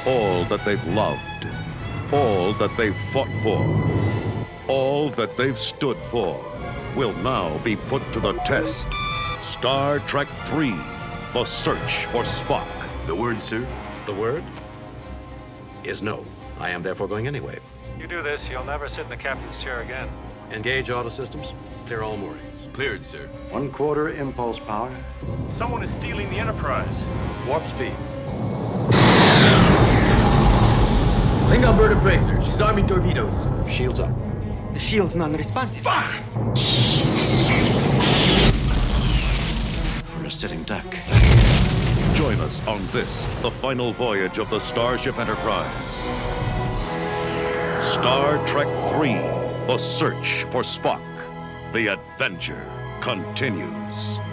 All that they've loved, all that they've fought for, all that they've stood for will now be put to the test. Star Trek III, The Search for Spock. The word, sir? The word is no. I am therefore going anyway. You do this, you'll never sit in the captain's chair again. Engage auto systems. Clear all moorings. Cleared, sir. 1/4 impulse power. Someone is stealing the Enterprise. Warp speed. Klingon bird appraiser. She's arming torpedoes. Shields up. The shield's non-responsive. For a sitting duck. Join us on this, the final voyage of the Starship Enterprise. Star Trek III, The Search for Spock. The adventure continues.